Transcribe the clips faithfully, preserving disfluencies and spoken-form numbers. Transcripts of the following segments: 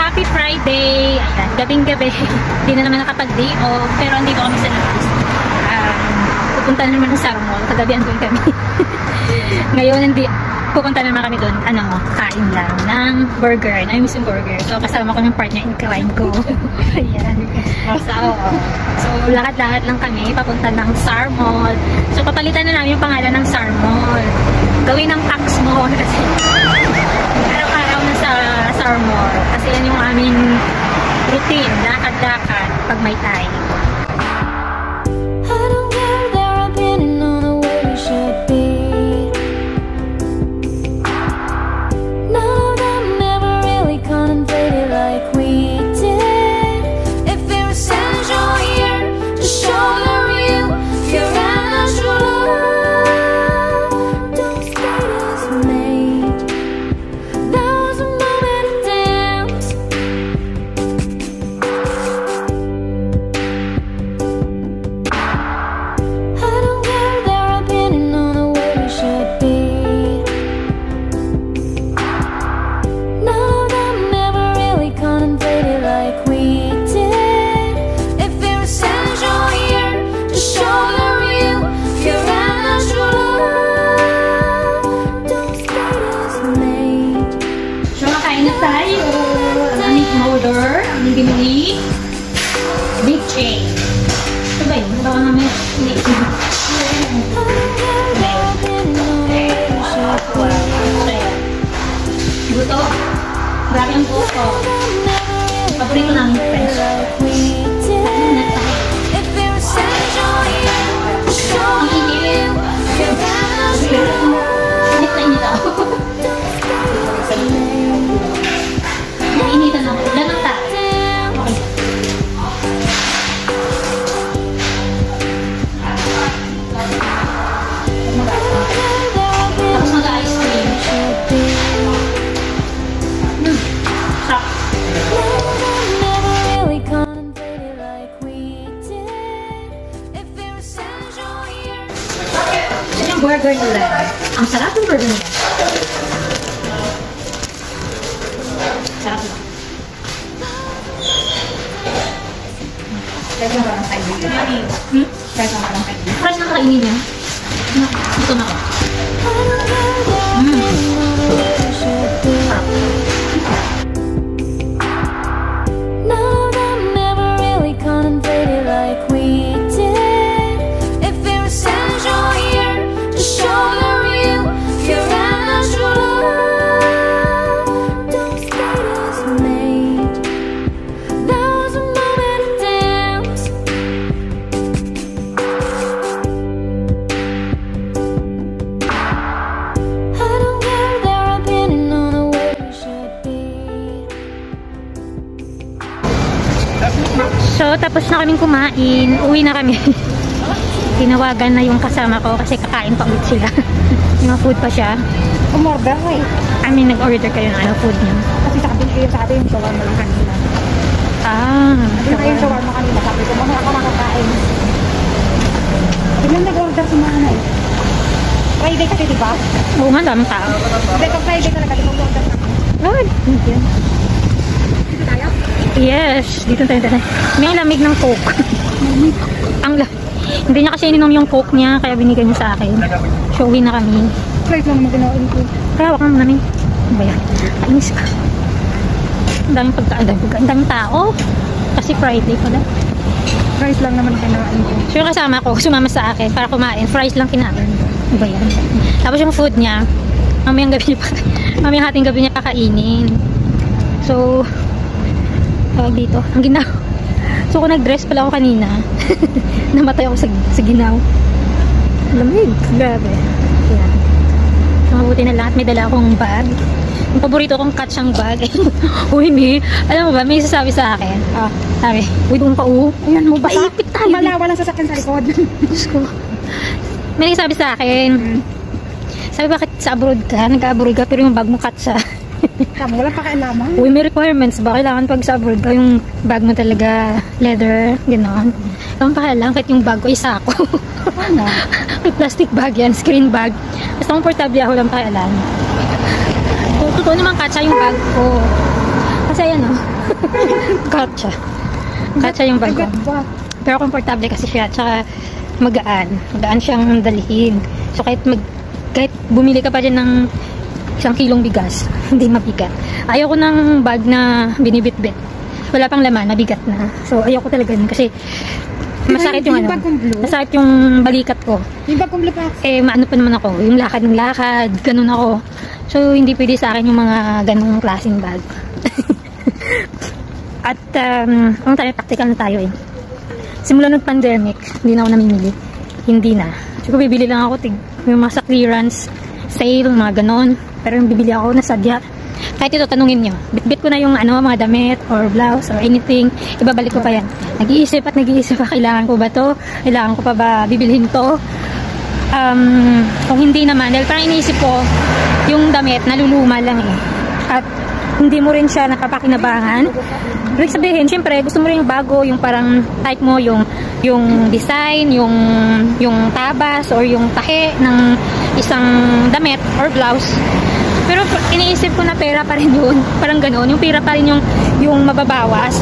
happy Friday! Ayan, gabing-gabi. Hindi na naman nakapag-day off, pero andito kami sa labas. Um, pupunta na naman ng Sarmol. Kagabihan doon kami. Ngayon, hindi, pupunta naman kami doon, ano, kain lang ng burger. I miss yung burger. So, kasama ko ng partner in crime ko. Ayan. So, so lahat-lahat lang kami, papunta ng Sarmol. So, papalitan na namin yung pangalan ng Sarmol. Gawin ng tax mo kasi araw-araw na sa Sarmol. Kasi yan yung aming routine, lakad-lakad pag may time. Binili big chain. Ito ba yun? Baka namin buto. Grabe ang buto. Paborito namin friends. Ang init. Init na init ako. Nainitan ako. Wala nang tayo. Tapos mag-ice cream. Hmm. Sarap. Yan yung burger nila. Ang sarap yung burger nila. Sarap na. Fresh lang parang kainin niya. Hmm? Fresh lang parang kainin niya. Fresh lang kainin niya. Ito na ako. Mm. Sarap. So, tapos na kaming kumain. Uwi na kami. Tinawagan na yung kasama ko kasi kakain pa ulit sila. Yung food pa siya. Umorder ko eh. I mean, nag-order kayo ng ano food niyo. Kasi sabi kayo sa atin yung shawarma lang kanina. Ah. Sabi na yung shawarma kanina. Sabi ko, mamaya ako makakain. Biglang nag-order si Mana eh. Friday kasi diba? Oo nga, daming tao. Hindi, kung Friday talaga, di mag-order na. Good. Thank you. Dito tayo? Yes, dito tayo tayo. May lamig ng Coke. Ang lamig. Hindi niya kasi ininom yung Coke niya, kaya binigay niya sa akin. So, uwi na kami. Flight lang naman ginawain ko. Kaya wak naman namin. Ano ba yan? Kainis ka. Ang daming pagkaan. Ang daming tao. Kasi Friday pala. Fries lang naman kinawain ko. So, yung kasama ko, sumama sa akin para kumain. Fries lang kinain. Ano ba yan? Tapos yung food niya, mamayang gabi niya pa, mamayang hating gabi niya kakainin. So, tawag dito, ang ginaw. So, kung nag-dress pala ako kanina, namatay ako sa, sa ginaw. Lamig. Grabe. Yan. So, mabuti na lahat. May dala akong bag. Yung paborito kong catchang bag. Uy, may, alam mo ba, may sasabi sa akin. Ah, sabi, uy, doon pa, oh. Ayan mo, paipit tayo. Malawa lang sasakyan sa likod. Diyos ko. May nagsabi sa akin, sabi, bakit sa abroad ka? Nag-abroad ka, pero yung bag mo katsa. Tama, wala pa kailangan. Uy, may requirements ba? Kailangan pag sa abroad ka, yung bag mo talaga leather, gano'n. Kailangan pa kailangan, kahit yung bag ko, isa ako. Ano? May plastic bag yan, screen bag. Basta komportable ako lang pa kailangan. So, totoo naman katsa yung bag ko. Kasi ayan, oh. Katsa. Katsa yung bag ko. Agad ba? Pero komportable kasi siya, tsaka magaan. Magaan siyang dalhin. So kahit mag, kahit bumili ka pa dyan ng isang kilong bigas, hindi mabigat. Ayoko ng bag na binibitbit. Wala pang laman, nabigat na. So ayoko talaga yun kasi masakit yung, yung ano, bag kong blue? masakit yung balikat ko. Yung bag kong blue pa. Eh, maano pa naman ako, yung lakad ng lakad, ganun ako. So, hindi pwede sa akin yung mga ganung klaseng bag. At, um, ang tayo, practical na tayo eh. Simula ng pandemic, hindi na ako namimili. Hindi na. So, bibili lang ako, tig, yung mga sa clearance, sale, mga ganon. Pero yung bibili ako, nasadya. Kahit ito, tanungin nyo. Bitbit ko na yung ano, mga damit, or blouse, or anything. Ibabalik ko pa yan. Nag-iisip at nag-iisip pa, kailangan ko ba to? Kailangan ko pa ba bibilhin to? Um, kung hindi naman, dahil parang iniisip ko, yung damit, naluluma lang eh. At hindi mo rin siya nakapakinabangan. Ibig sabihin, syempre, gusto mo rin yung bago, yung parang type mo, yung yung design, yung yung tabas, or yung tahe ng isang damit or blouse. Pero iniisip ko na pera pa rin yun. Parang gano'n. Yung pera pa rin yung, yung mababawas.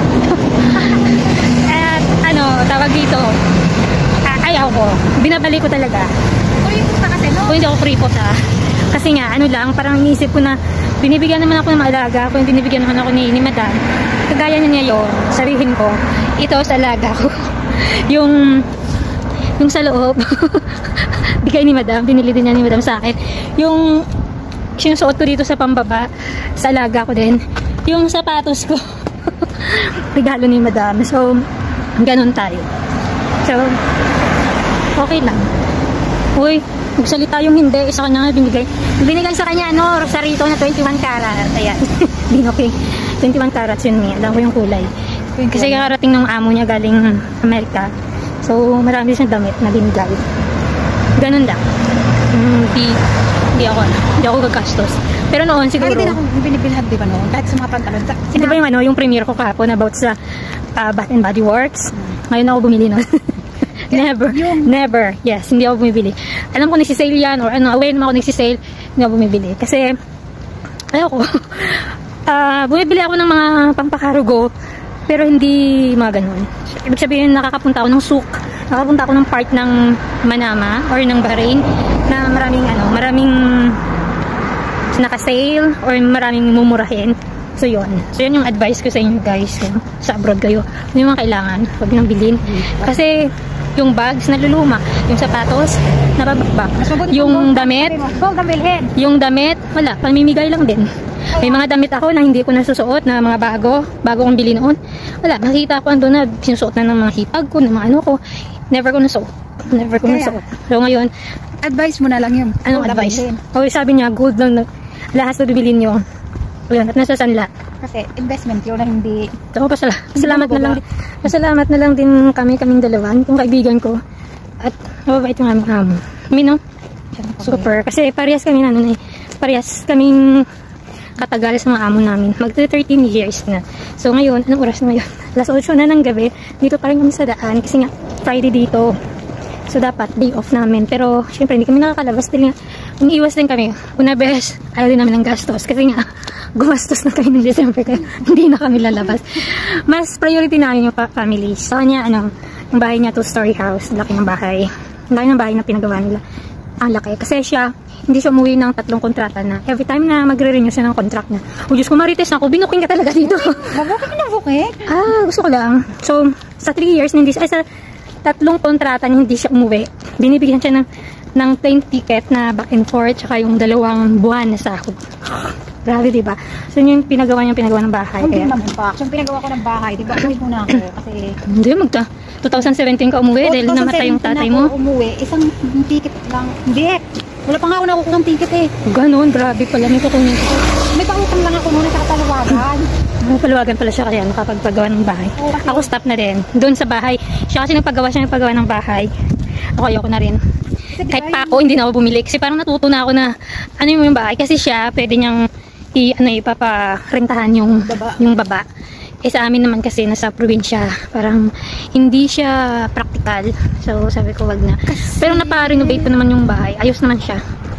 At ano, tawag dito, ah, ayaw ko. Binabalik ko talaga. Kuripot pa kasi, no? Kung hindi ako kuripot ha. Kasi nga, ano lang, parang iniisip ko na binibigyan naman ako ng maalaga. Kung binibigyan naman ako ni, ni madam, kagaya niya yun, sabihin ko, ito sa alaga ko. yung, yung sa loob, bigay ni madam, binili din niya ni madam sa akin. Yung sinusuot ko dito sa pambaba, sa alaga ko din. Yung sapatos ko, regalo ni madam. So, ganun tayo. So, okay lang. Uy, magsalita yung hindi. Isa ko na nga binigay. Binigay sa kanya, ano, rosarito na twenty-one karat. Ayan. Binokay. twenty-one carats yun niya. Alam ko yung kulay. Kasi kakarating ng amo niya galing Amerika. So, marami siyang damit na binigay. Ganun lang. Hindi, hindi ako, hindi ako gagastos. Pero noon siguro. Kahit din ako binibilhan, di ba noon? Kahit sa mga pantalon. Hindi ba yung ano, yung premiere ko kahapon about sa uh, Bath and Body Works. Ngayon ako bumili nun. Never, yung... never. Yes, hindi ako bumibili. Alam ko nagsisale yan or ano, aware naman ako nagsisale, hindi ako bumibili. Kasi, ayoko. uh, bumibili ako ng mga pampakarugo, pero hindi mga ganun. Ibig sabihin, nakakapunta ako ng souk, nakakapunta ako ng part ng Manama or ng Bahrain na maraming ano, maraming naka-sale or maraming mumurahin. So, yun. So, yun yung advice ko sa inyo guys. Yun, sa abroad kayo. Yung mga kailangan. Huwag nang bilhin. Kasi, yung bags naluluma. Yung sapatos, nababakbak. Yung damit, Huwag kang bilhin. yung damit, wala. Pamimigay lang din. May mga damit ako na hindi ko nasusuot na mga bago. Bago kong bili noon. Wala. Nakita ko ando na sinusuot na ng mga hipag ko, ng mga ano ko. Never ko nasuot. Never ko nasuot. So, ngayon, Advice mo na lang yun. anong Huwag advice? bilhin. O, sabi niya, gold lang na lahat na bibilin nyo. Ayan, at nasa sanla. Kasi investment yun na hindi... So, pasala, pasalamat na lang din. Pasalamat na lang din kami, kaming dalawa, yung kaibigan ko. At mababait yung aming amo. Kami, no? Super. Kasi parehas kami na, ano na eh. Parehas kaming katagal sa mga amo namin. Mag-thirteen years na. So, ngayon, anong oras na ngayon? alas otso na ng gabi. Dito pa rin kami sa daan. Kasi nga, Friday dito. So, dapat day off namin. Pero, syempre, hindi kami nakakalabas. Dahil nga, umiiwas din kami. Una bes, ayaw din namin ng gastos. Kasi nga, gumastos na kami ng December. Kaya hindi na kami lalabas. Mas priority namin yung family. So, kanya, ano, yung bahay niya, two-story house. Laki ng bahay. Ang laki ng bahay na pinagawa nila. Ang laki. Kasi siya, hindi siya umuwi ng tatlong kontrata na. Every time na magre-renew siya ng contract na. O Diyos ko, marites na ako. Binuking ka talaga dito. Mabukit ka ng bukit? Ah, gusto ko lang. So, sa three years, hindi siya, ay, sa tatlong kontrata niya, hindi siya umuwi. Binibigyan siya ng, ng plane ticket na back and forth, tsaka yung dalawang buwan na sahod. Grabe, diba? So, yun yung pinagawa niya, pinagawa ng bahay. Hindi Kaya, naman pa. So, pinagawa ko ng bahay, di ba? Umuwi muna ako. Kasi... hindi, magta. twenty seventeen ka umuwi dahil namatay yung tatay mo. Ako umuwi, isang ticket lang. Hindi. Wala pa nga ako nakukuha ng ticket eh. Ganon, grabe pala. May kukunin ko. May pangutang lang ako muna sa katalawagan. Paluwagan pala siya kaya nakapagpagawa ng bahay. Oo, kasi- Ako stop na din. Doon sa bahay. Siya kasi nagpagawa siya nagpagawa ng bahay. Ako ayoko na rin. Kasi Kahit di ba pa ako, hindi na ako bumili. Kasi parang natuto na ako na ano yung yung bahay. Kasi siya, pwede niyang i, ano, ipaparentahan yung Baba. yung baba. Eh sa amin naman kasi nasa probinsya. Parang hindi siya practical. So sabi ko wag na. Pero napa-renovate pa naman yung bahay. Ayos naman siya.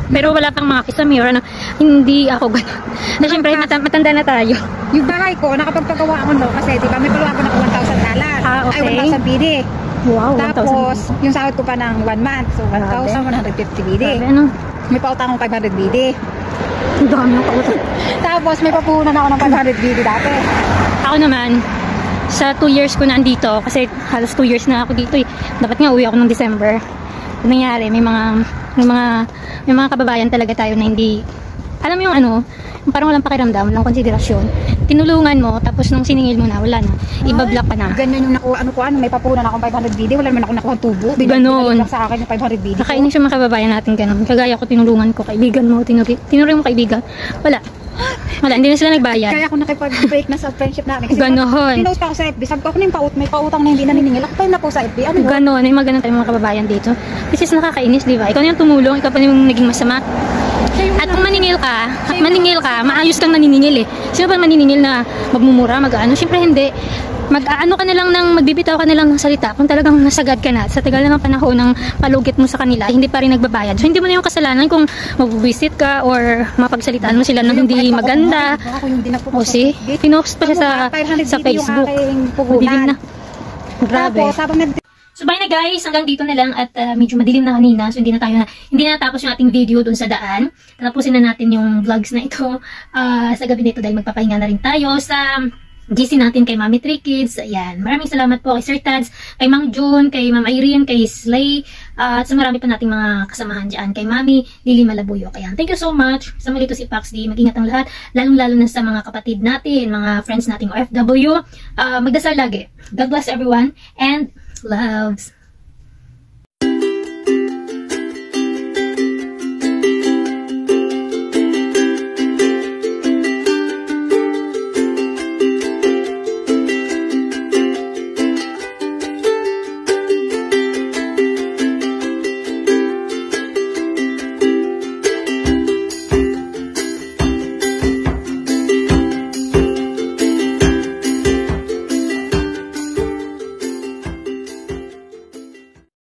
Pero wala pang mga kisame or ano. Hindi ako gano'n. Na syempre, mata matanda na tayo. Yung bahay ko, nakapagpagawa ako no, kasi di ba may paluwa ko ng one thousand dollars. Ah, okay. Ay, one thousand B D. Wow, Tapos, yung sahod ko pa ng one month, so one thousand one hundred fifty B D. Grabe, ano? May pautang akong five hundred B D. Ang dami yung pautang. Tapos, may papunan ako ng five hundred B D dati. Ako naman, sa two years ko na andito, kasi halos two years na ako dito eh. Dapat nga uwi ako ng December. Ano nangyari, may mga, may mga, may mga kababayan talaga tayo na hindi, alam mo yung ano, yung parang walang pakiramdam, walang konsiderasyon. Tinulungan mo, tapos nung siningil mo na, wala na. Ibablock ka na. Ganyan yung nakuha, ano ko, ano, may papunan akong five hundred B D, wala naman ako nakuha tubo. Ganon. Binalik sa akin yung five hundred B D. Nakainis yung mga kababayan natin ganun. Kagaya ko, tinulungan ko, kaibigan mo, tinuri, tinuri mo kaibigan. Wala. Wala, hindi na sila nagbayad. Kaya ako nakipag-break na sa friendship natin. Kasi Ganon. pinost pa ako sa F B. Sabi ko, ako na yung paut, may pautang na hindi naniningil. Ako pa yung na po sa F B. Ano yun? Ganon, may mga ganun tayong mga kababayan dito. This is nakakainis, di ba? Ikaw na yung tumulong, ikaw pa yung naging masama. At kung maniningil ka, at maningil ka, maayos kang naniningil eh. Sino ba maniningil na magmumura, mag-ano? Siyempre hindi. Mag-ano ka na lang ng, magbibitaw ka na lang ng salita kung talagang nasagad ka na sa tagal na ng panahon ng palugit mo sa kanila, hindi pa rin nagbabayad. So hindi mo na yung kasalanan kung mag-visit ka or mapagsalitaan mo sila ng hindi maganda. O si, pinost pa siya sa, sa Facebook. Madilim na. Grabe. Tapos, habang nag- So bye na guys, hanggang dito na lang at uh, medyo madilim na kanina, so hindi na tayo na, hindi na natapos yung ating video dun sa daan. Tatapusin na natin yung vlogs na ito uh, sa gabi nito dahil magpapahinga na rin tayo sa G C natin kay Mami Three Kids. Ayan, maraming salamat po kay Sir Tads, kay Mang June, kay Ma'am Irene, kay Slay, uh, at sa marami pa nating mga kasamahan dyan, kay Mami Lily Malabuyo. Ayan, thank you so much. Sa muli to si Pax D, mag-ingat ang lahat, lalong-lalo na sa mga kapatid natin, mga friends nating O F W. Uh, magdasal lagi. God bless everyone and loves.